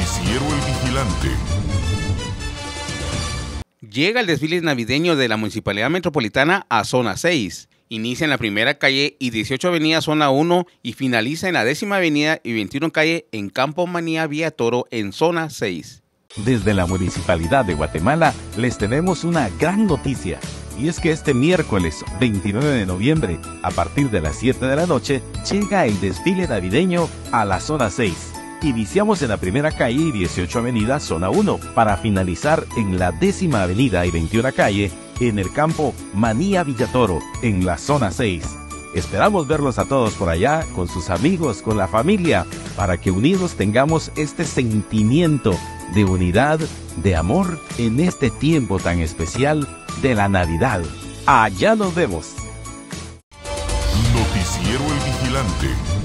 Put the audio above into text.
Noticiero El Vigilante. Llega el desfile navideño de la Municipalidad Metropolitana a Zona 6. Inicia en la primera calle y 18 Avenida Zona 1 y finaliza en la 10ª Avenida y 21 Calle en Campo Manía Vía Toro en Zona 6. Desde la Municipalidad de Guatemala les tenemos una gran noticia. Y es que este miércoles 29 de noviembre, a partir de las 7 de la noche, llega el desfile navideño a la Zona 6. Iniciamos en la primera calle y 18 Avenida Zona 1, para finalizar en la 10ª Avenida y 21 Calle, en el Campo Manía Villatoro, en la Zona 6. Esperamos verlos a todos por allá, con sus amigos, con la familia, para que unidos tengamos este sentimiento de unidad, de amor, en este tiempo tan especial de la Navidad. Allá nos vemos. Noticiero El Vigilante.